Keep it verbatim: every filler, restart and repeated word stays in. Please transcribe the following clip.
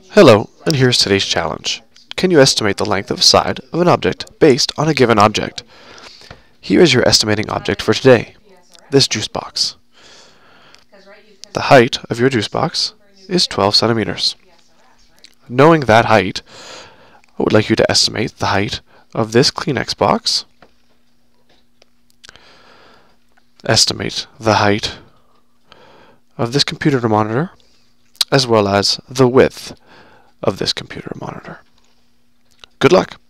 Hello, and here's today's challenge. Can you estimate the length of a side of an object based on a given object? Here is your estimating object for today, this juice box. The height of your juice box is twelve centimeters. Knowing that height, I would like you to estimate the height of this Kleenex box. Estimate the height of this computer monitor, as well as the width of this computer monitor. Good luck!